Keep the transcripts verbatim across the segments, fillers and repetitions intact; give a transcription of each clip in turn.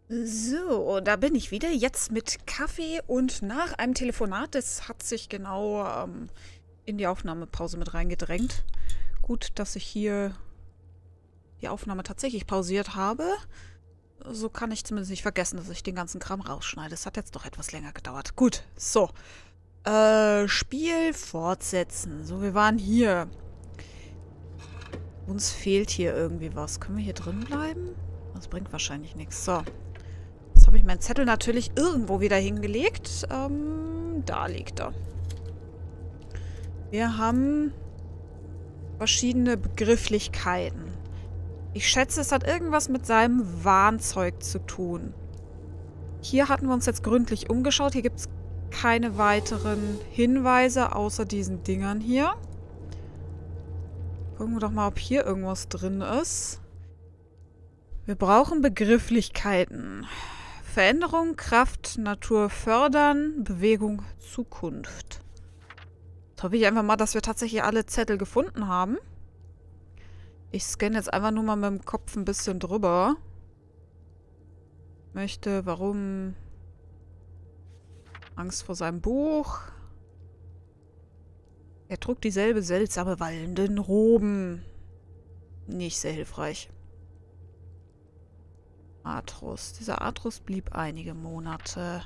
So, da bin ich wieder. Jetzt mit Kaffee und nach einem Telefonat. Das hat sich genau ähm, in die Aufnahmepause mit reingedrängt. Gut, dass ich hier die Aufnahme tatsächlich pausiert habe. So kann ich zumindest nicht vergessen, dass ich den ganzen Kram rausschneide. Es hat jetzt doch etwas länger gedauert. Gut, so. Äh, Spiel fortsetzen. So, wir waren hier. Uns fehlt hier irgendwie was. Können wir hier drin bleiben? Das bringt wahrscheinlich nichts. So. Jetzt habe ich meinen Zettel natürlich irgendwo wieder hingelegt. Ähm, da liegt er. Wir haben verschiedene Begrifflichkeiten. Ich schätze, es hat irgendwas mit seinem Warnzeug zu tun. Hier hatten wir uns jetzt gründlich umgeschaut. Hier gibt es keine weiteren Hinweise außer diesen Dingern hier. Gucken wir doch mal, ob hier irgendwas drin ist. Wir brauchen Begrifflichkeiten. Veränderung, Kraft, Natur fördern, Bewegung, Zukunft. Jetzt hoffe ich einfach mal, dass wir tatsächlich alle Zettel gefunden haben. Ich scanne jetzt einfach nur mal mit dem Kopf ein bisschen drüber. Möchte, warum... Angst vor seinem Buch. Er trug dieselbe seltsame wallenden Roben. Nicht sehr hilfreich. Atrus. Dieser Atrus blieb einige Monate.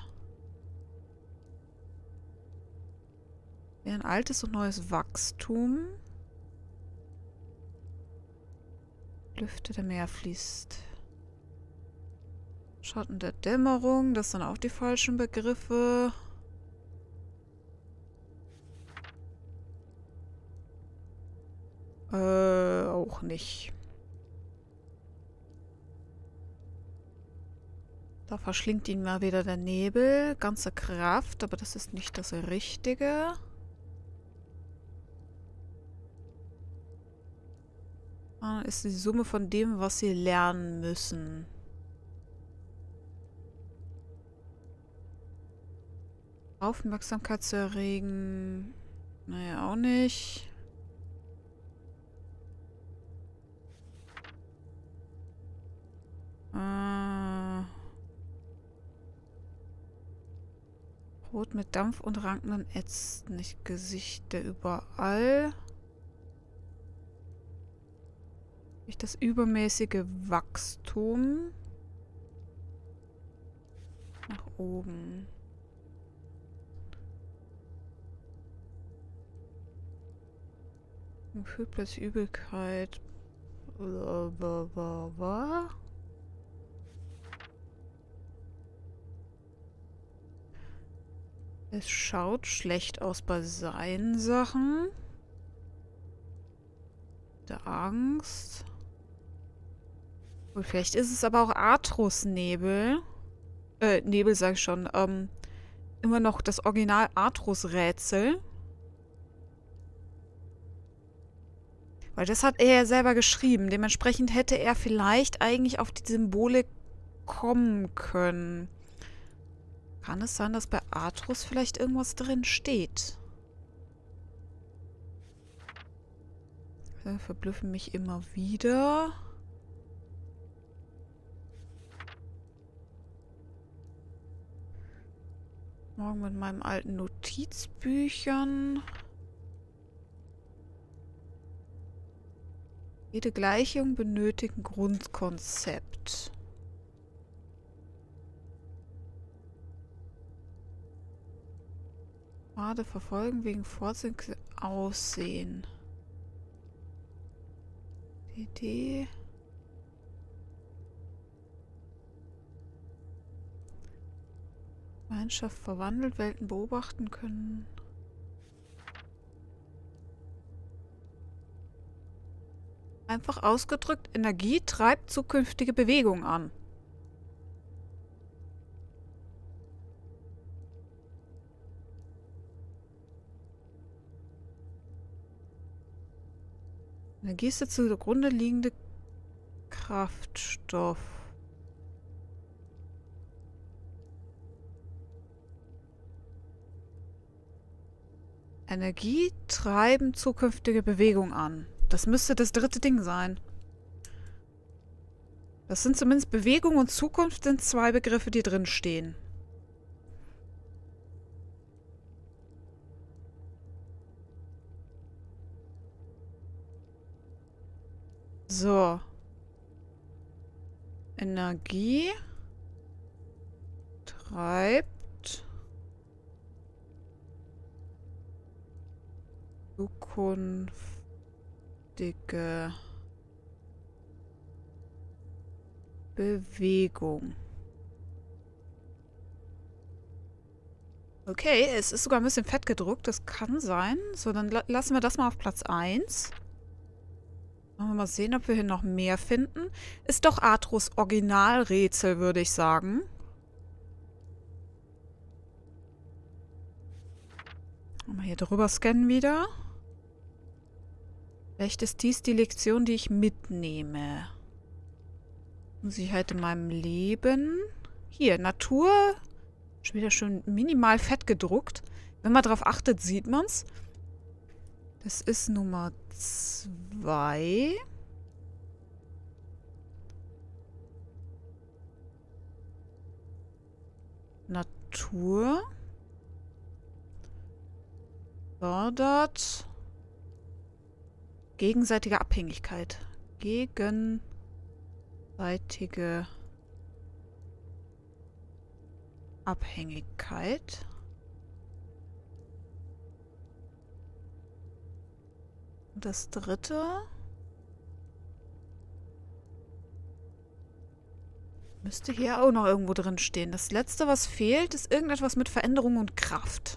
Ein altes und neues Wachstum. Lüfte der Meer fließt. Schatten der Dämmerung. Das sind auch die falschen Begriffe. Äh, auch nicht. Da verschlingt ihn mal wieder der Nebel. Ganze Kraft, aber das ist nicht das Richtige. Ah, ist die Summe von dem, was sie lernen müssen. Aufmerksamkeit zu erregen. Naja, auch nicht. Äh... Rot mit Dampf und rankenden Ätzten. Nicht Gesichter überall. Nicht das übermäßige Wachstum. Nach oben. Gefühl plötzlich Übelkeit. Blablabla. Es schaut schlecht aus bei seinen Sachen. Der Angst. Und vielleicht ist es aber auch Atrus-Nebel. Äh, Nebel sag ich schon. Ähm, immer noch das Original Atrus-Rätsel. Weil das hat er ja selber geschrieben. Dementsprechend hätte er vielleicht eigentlich auf die Symbole kommen können. Kann es sein, dass bei Atrus vielleicht irgendwas drin steht? Das verblüffen mich immer wieder. Morgen mit meinen alten Notizbüchern. Jede Gleichung benötigt ein Grundkonzept. Pfade verfolgen wegen Vorzüge Aussehen. Die Idee. Gemeinschaft verwandelt, Welten beobachten können. Einfach ausgedrückt, Energie treibt zukünftige Bewegung an. Energie ist der zugrunde liegende Kraftstoff. Energie treiben zukünftige Bewegung an. Das müsste das dritte Ding sein. Das sind zumindest Bewegung und Zukunft sind zwei Begriffe, die drin stehen. So. Energie treibt zukünftige Bewegung. Okay, es ist sogar ein bisschen fett gedruckt. Das kann sein. So, dann la lassen wir das mal auf Platz eins. Wollen wir mal sehen, ob wir hier noch mehr finden. Ist doch Atros Originalrätsel, würde ich sagen. Mal hier drüber scannen wieder. Vielleicht ist dies die Lektion, die ich mitnehme. Unsicherheit in meinem Leben. Hier, Natur. Schon wieder schön minimal fett gedruckt. Wenn man darauf achtet, sieht man es. Das ist Nummer zwei. Natur. Fördert. Gegenseitige Abhängigkeit. Gegenseitige Abhängigkeit. Und das dritte müsste hier auch noch irgendwo drin stehen. Das letzte, was fehlt, ist irgendetwas mit Veränderung und Kraft.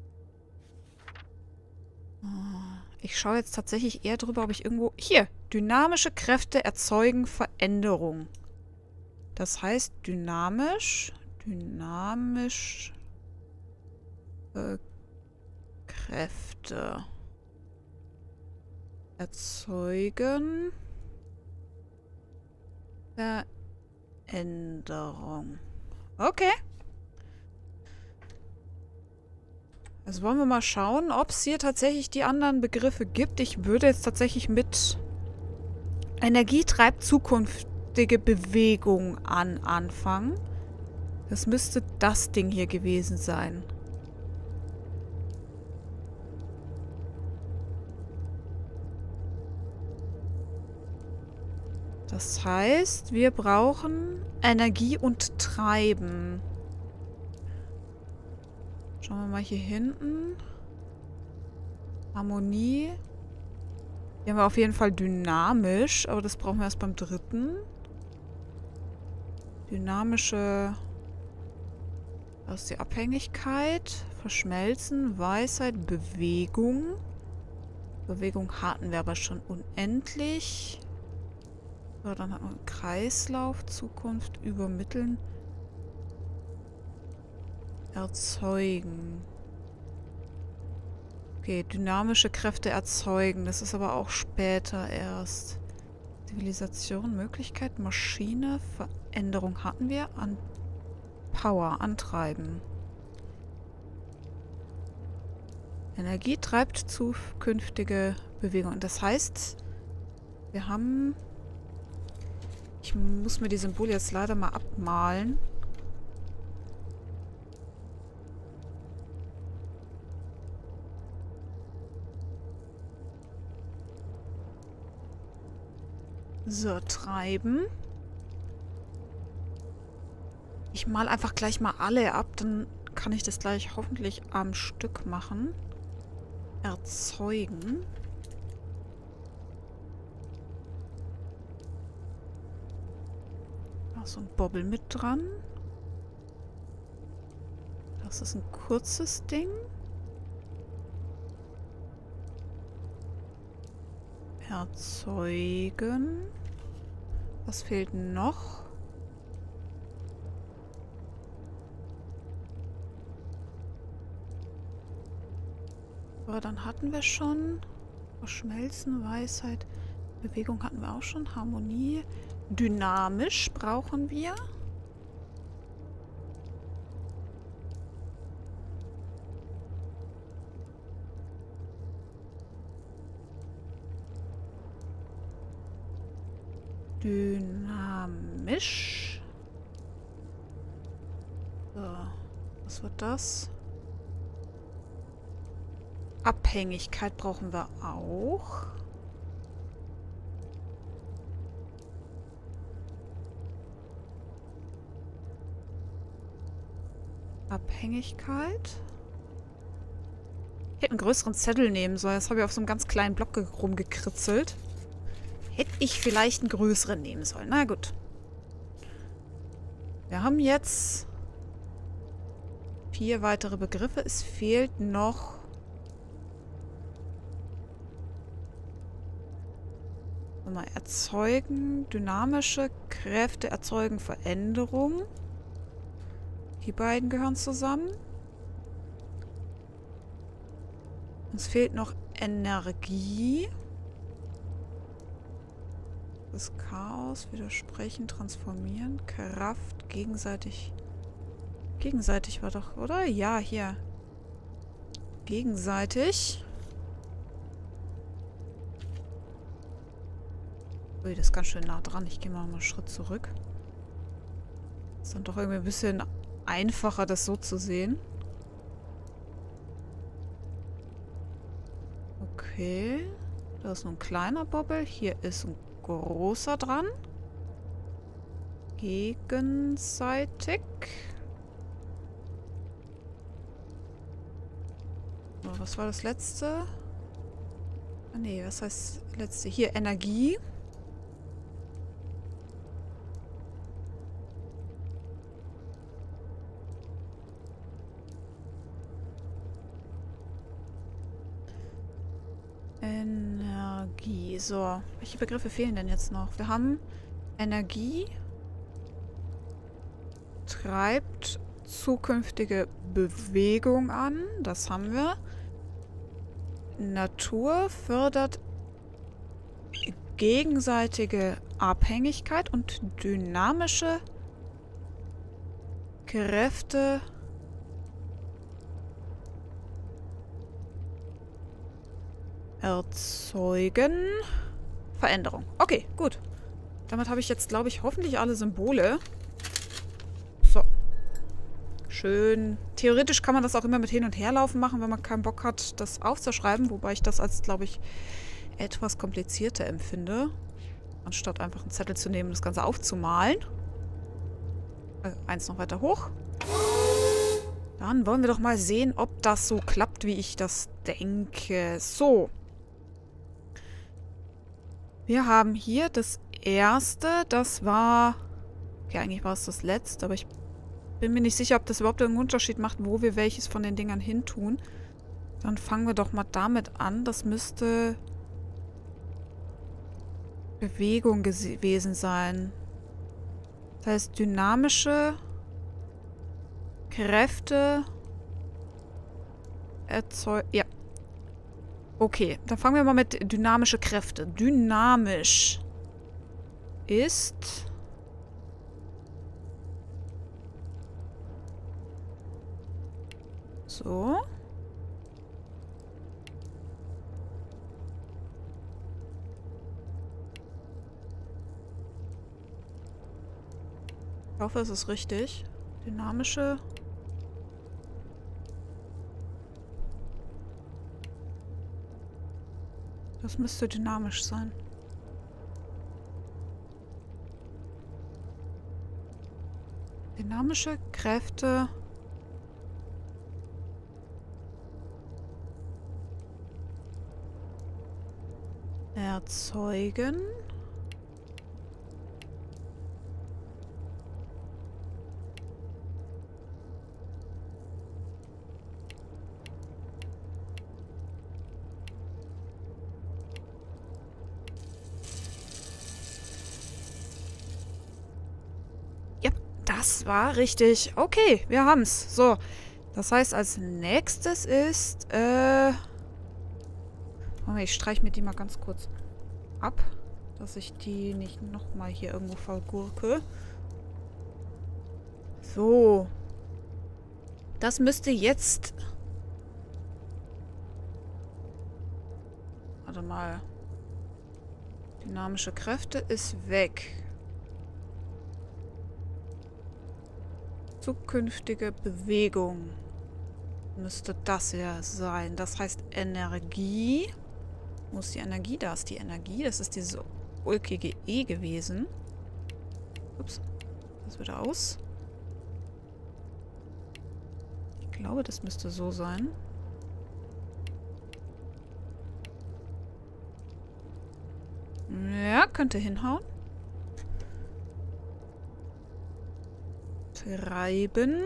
Ich schaue jetzt tatsächlich eher drüber, ob ich irgendwo... Hier! Dynamische Kräfte erzeugen Veränderung. Das heißt, dynamisch... Dynamisch... Äh, Kräfte... Erzeugen... Veränderung. Okay. Also wollen wir mal schauen, ob es hier tatsächlich die anderen Begriffe gibt. Ich würde jetzt tatsächlich mit Energie treibt zukünftige Bewegung an anfangen. Das müsste das Ding hier gewesen sein. Das heißt, wir brauchen Energie und Treiben. Schauen wir mal hier hinten. Harmonie. Hier haben wir auf jeden Fall dynamisch, aber das brauchen wir erst beim dritten. Dynamische... Das ist die Abhängigkeit. Verschmelzen, Weisheit, Bewegung. Bewegung hatten wir aber schon unendlich. So, dann hat man Kreislauf, Zukunft, übermitteln. Erzeugen. Okay, dynamische Kräfte erzeugen. Das ist aber auch später erst. Zivilisation, Möglichkeit, Maschine, Veränderung hatten wir. An Power, antreiben. Energie treibt zukünftige Bewegung. Das heißt, wir haben... Ich muss mir die Symbole jetzt leider mal abmalen. So, treiben. Ich mal einfach gleich mal alle ab, dann kann ich das gleich hoffentlich am Stück machen. Erzeugen. Da ist so ein Bobbel mit dran. Das ist ein kurzes Ding. Erzeugen. Was fehlt noch? Aber dann hatten wir schon Verschmelzen, Weisheit, Bewegung hatten wir auch schon, Harmonie. Dynamisch brauchen wir. Dynamisch. So. Was wird das? Abhängigkeit brauchen wir auch. Abhängigkeit. Ich hätte einen größeren Zettel nehmen sollen. Das habe ich auf so einem ganz kleinen Block rumgekritzelt. Hätte ich vielleicht einen größeren nehmen sollen. Na gut. Wir haben jetzt vier weitere Begriffe. Es fehlt noch mal erzeugen. Dynamische Kräfte erzeugen Veränderung. Die beiden gehören zusammen. Uns fehlt noch Energie. Das Chaos, widersprechen, transformieren, Kraft, gegenseitig. Gegenseitig war doch, oder? Ja, hier. Gegenseitig. Ui, das ist ganz schön nah dran. Ich gehe mal einen Schritt zurück. Ist dann doch irgendwie ein bisschen einfacher, das so zu sehen. Okay. Da ist nur ein kleiner Bobbel. Hier ist ein großer dran. Gegenseitig. So, was war das letzte? Ah, nee, was heißt letzte? Hier, Energie. Energie. So, welche Begriffe fehlen denn jetzt noch? Wir haben Energie treibt zukünftige Bewegung an. Das haben wir. Natur fördert gegenseitige Abhängigkeit und dynamische Kräfte erzeugen Veränderung. Okay, gut. Damit habe ich jetzt, glaube ich, hoffentlich alle Symbole. So. Schön. Theoretisch kann man das auch immer mit Hin- und Herlaufen machen, wenn man keinen Bock hat, das aufzuschreiben. Wobei ich das als, glaube ich, etwas komplizierter empfinde. Anstatt einfach einen Zettel zu nehmen und das Ganze aufzumalen. Also eins noch weiter hoch. Dann wollen wir doch mal sehen, ob das so klappt, wie ich das denke. So. Wir haben hier das erste. Das war... Okay, eigentlich war es das letzte, aber ich bin mir nicht sicher, ob das überhaupt irgendeinen Unterschied macht, wo wir welches von den Dingern hin tun. Dann fangen wir doch mal damit an. Das müsste Bewegung gewesen sein. Das heißt, dynamische Kräfte erzeugen... Ja. Okay, dann fangen wir mal mit dynamische Kräfte. Dynamisch ist... So. Ich hoffe, es ist richtig. Dynamische... Das müsste dynamisch sein. Dynamische Kräfte erzeugen Das war richtig. Okay, wir haben's. So. Das heißt, als nächstes ist, äh... Moment, ich streiche mir die mal ganz kurz ab, dass ich die nicht nochmal hier irgendwo vergurke. So. Das müsste jetzt... Warte mal. Dynamische Kräfte ist weg. Zukünftige Bewegung. Müsste das ja sein. Das heißt Energie. Wo ist die Energie? Da ist die Energie. Das ist dieses ulkige E gewesen. Ups. Das wieder aus. Ich glaube, das müsste so sein. Ja, könnte hinhauen. Treiben.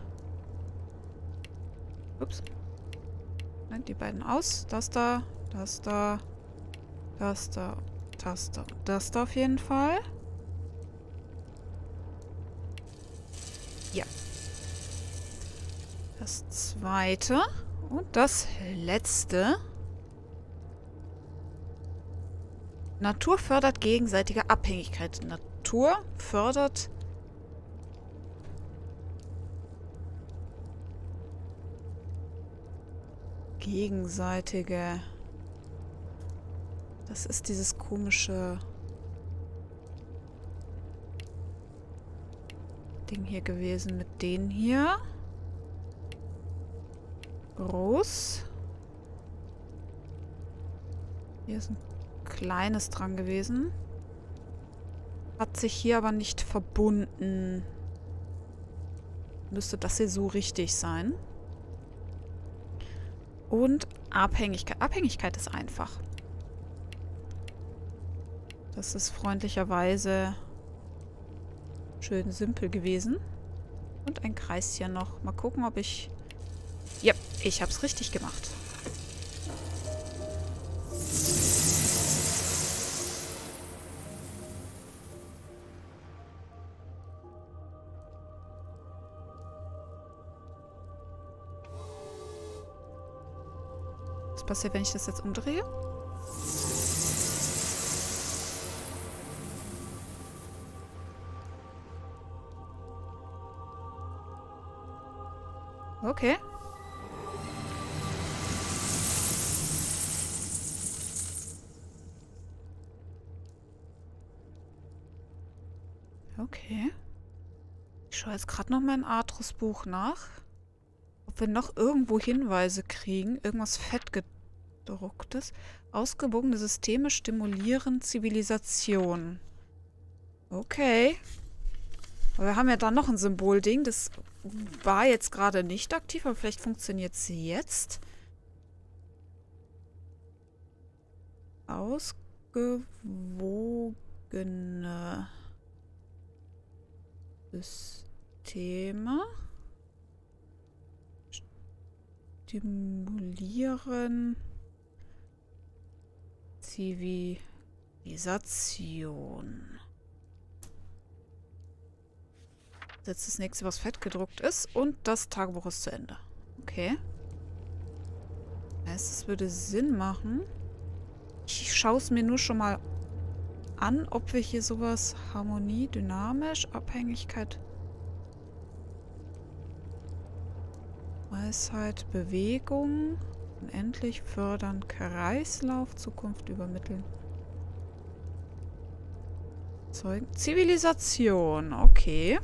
Ups. Nein, die beiden aus. Das da, das da, das da, das da, das da auf jeden Fall. Ja. Das zweite und das letzte. Natur fördert gegenseitige Abhängigkeit. Natur fördert gegenseitige. Das ist dieses komische Ding hier gewesen mit denen hier. Groß. Hier ist ein kleines dran gewesen. Hat sich hier aber nicht verbunden. Müsste das hier so richtig sein. Und Abhängigkeit. Abhängigkeit ist einfach. Das ist freundlicherweise schön simpel gewesen. Und ein Kreischen noch. Mal gucken, ob ich... Ja, ich habe es richtig gemacht. Was passiert, wenn ich das jetzt umdrehe? Okay. Okay. Ich schaue jetzt gerade noch mal in Atrus Buch nach. Ob wir noch irgendwo Hinweise kriegen. Irgendwas Fettgedrucktes. Ausgewogene Systeme stimulieren Zivilisation. Okay. Aber wir haben ja da noch ein Symbolding. Das war jetzt gerade nicht aktiv, aber vielleicht funktioniert es jetzt. Ausgewogene Systeme stimulieren Zivilisation. Das ist das nächste, was fett gedruckt ist. Und das Tagebuch ist zu Ende. Okay. Heißt, es würde Sinn machen. Ich schaue es mir nur schon mal an, ob wir hier sowas Harmonie, dynamisch, Abhängigkeit, Weisheit, Bewegung, unendlich fördern, Kreislauf, Zukunft übermitteln. Zeugen, Zivilisation, okay.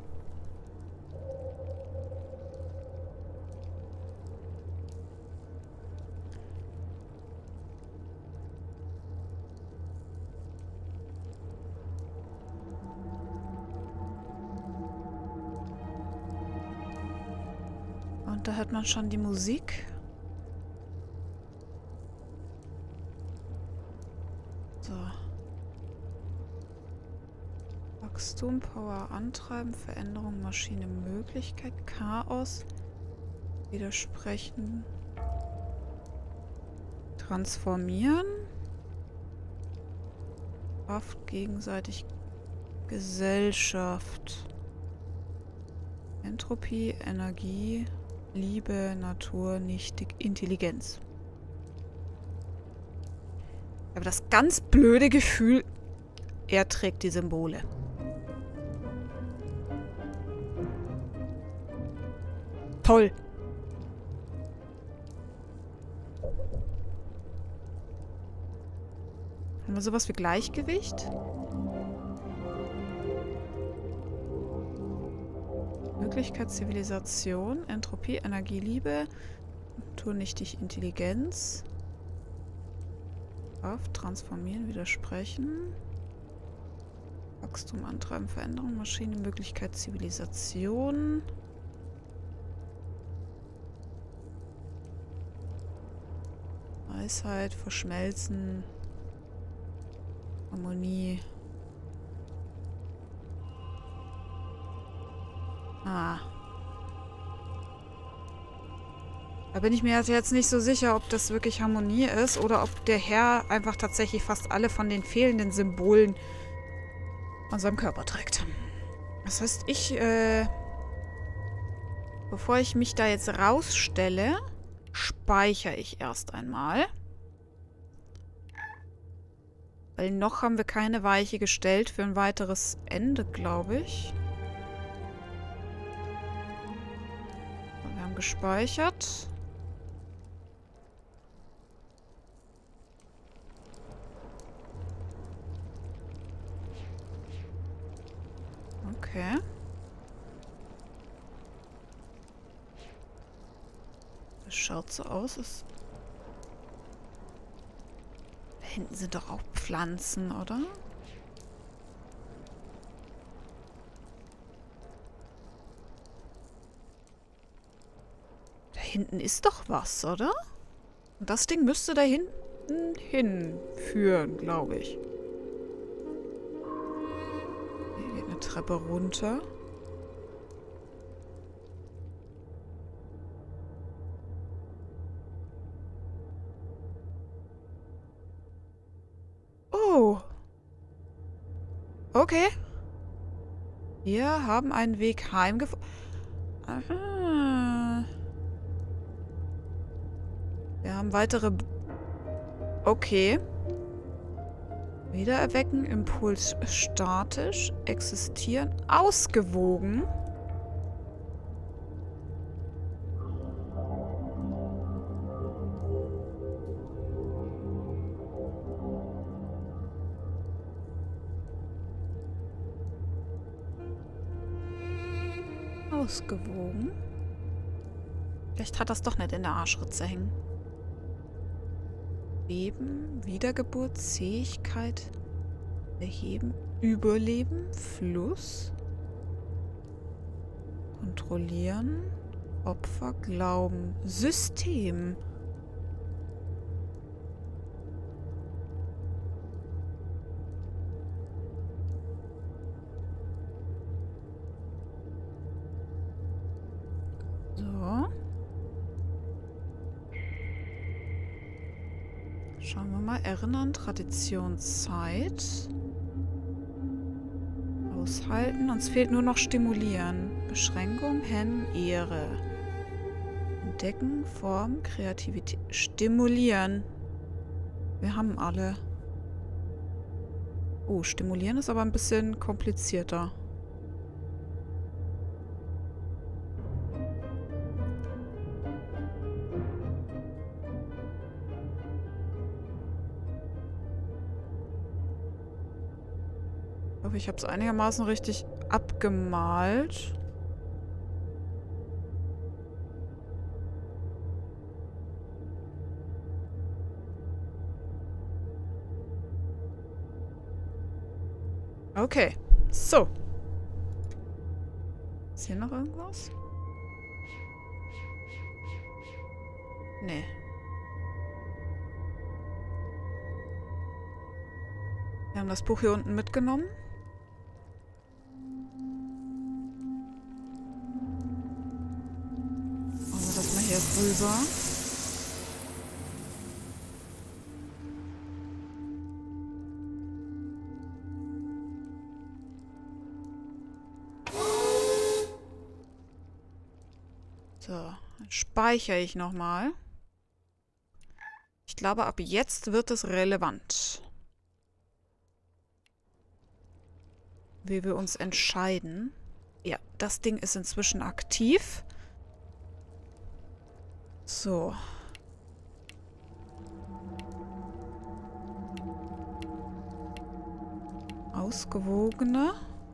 Und da hört man schon die Musik. So. Wachstum, Power antreiben, Veränderung, Maschine, Möglichkeit, Chaos, widersprechen, transformieren, Kraft, gegenseitig, Gesellschaft, Entropie, Energie, Liebe, Natur, Nichtig, Intelligenz. Aber das ganz blöde Gefühl, er trägt die Symbole. Toll. Haben wir sowas wie Gleichgewicht? Möglichkeit, Zivilisation, Entropie, Energie, Liebe, naturnichtig Intelligenz, Kraft, transformieren, widersprechen, Wachstum, Antreiben, Veränderung, Maschine, Möglichkeit, Zivilisation, Weisheit, Verschmelzen, Harmonie. Ah. Da bin ich mir jetzt nicht so sicher, ob das wirklich Harmonie ist oder ob der Herr einfach tatsächlich fast alle von den fehlenden Symbolen an seinem Körper trägt. Das heißt, ich, äh, bevor ich mich da jetzt rausstelle, speichere ich erst einmal. Weil noch haben wir keine Weiche gestellt für ein weiteres Ende, glaube ich. Wir haben gespeichert. Okay. Das schaut so aus, als... Da hinten sind doch auch Pflanzen, oder? Da hinten ist doch was, oder? Und das Ding müsste da hinten hinführen, glaube ich. Hier geht eine Treppe runter. Oh. Okay. Wir haben einen Weg heimgefunden. Aha. Wir haben weitere... B okay. Wiedererwecken, Impuls statisch, existieren, ausgewogen. Ausgewogen. Vielleicht hat das doch nicht in der Arschritze hängen. Leben, Wiedergeburt, Zähigkeit, Erheben, Überleben, Fluss, Kontrollieren, Opfer, Glauben, System. So. Schauen wir mal. Erinnern, Tradition, Zeit. Aushalten. Uns fehlt nur noch Stimulieren. Beschränkung, Hemmen, Ehre. Entdecken, Form, Kreativität. Stimulieren. Wir haben alle. Oh, Stimulieren ist aber ein bisschen komplizierter. Ich hoffe, ich habe es einigermaßen richtig abgemalt. Okay, so. Ist hier noch irgendwas? Nee. Wir haben das Buch hier unten mitgenommen. Machen wir das mal hier drüber. So, dann speichere ich nochmal. Ich glaube, ab jetzt wird es relevant. Wie wir uns entscheiden. Ja, das Ding ist inzwischen aktiv. So. ausgewogener.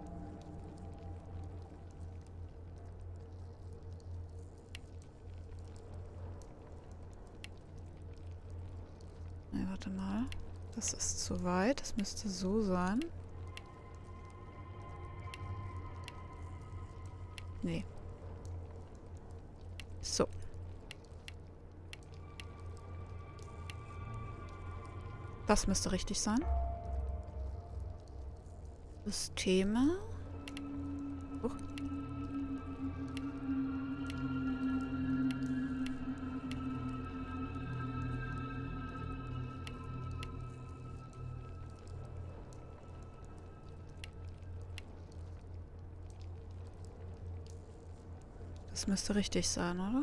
Ne, warte mal. Das ist zu weit. Das müsste so sein. Nee. So. Das müsste richtig sein. Systeme. Oh. Das müsste richtig sein, oder?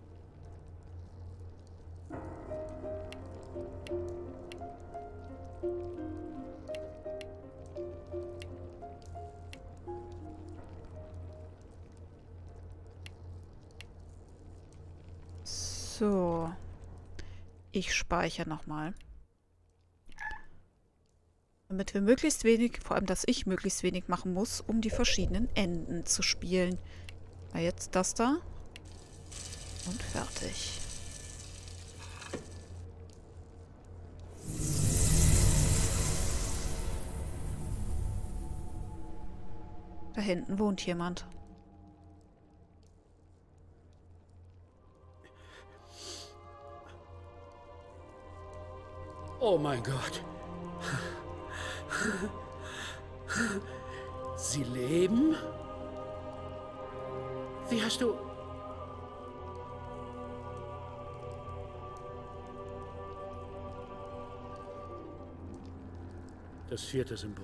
So. Ich speichere nochmal. Damit wir möglichst wenig, vor allem, dass ich möglichst wenig machen muss, um die verschiedenen Enden zu spielen. Na, jetzt das da. Und fertig. Da hinten wohnt jemand. Oh mein Gott. Sie leben? Wie hast du... Das vierte Symbol.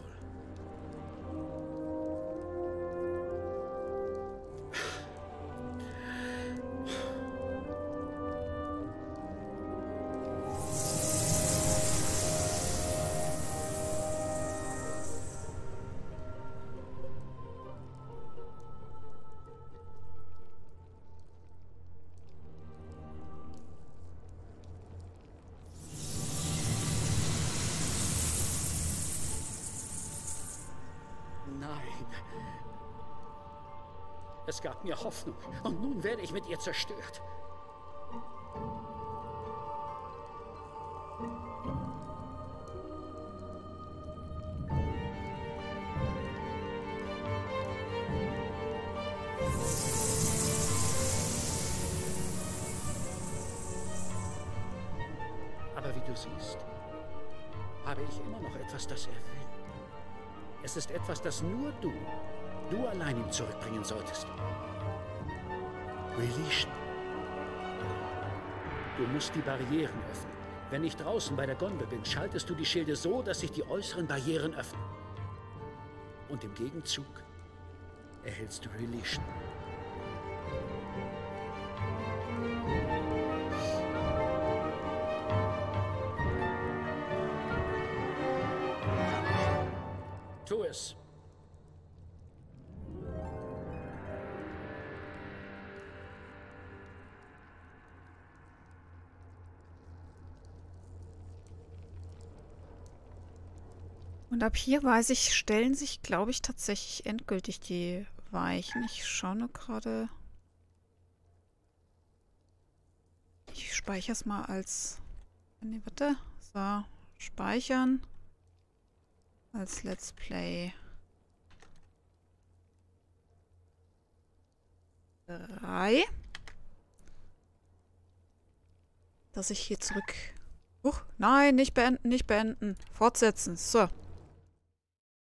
Nein. Es gab mir Hoffnung und nun werde ich mit ihr zerstört. Aber wie du siehst, habe ich immer noch etwas, das er will. Es ist etwas, das nur du, du allein ihm zurückbringen solltest. Release. Du musst die Barrieren öffnen. Wenn ich draußen bei der Gondel bin, schaltest du die Schilde so, dass sich die äußeren Barrieren öffnen. Und im Gegenzug erhältst du Release. Tu es. Und ab hier weiß ich, stellen sich, glaube ich, tatsächlich endgültig die Weichen. Ich schaue nur gerade. Ich speichere es mal als... Nee, warte. So, speichern. Als Let's Play drei. Dass ich hier zurück... Huch, nein, nicht beenden, nicht beenden. Fortsetzen. So.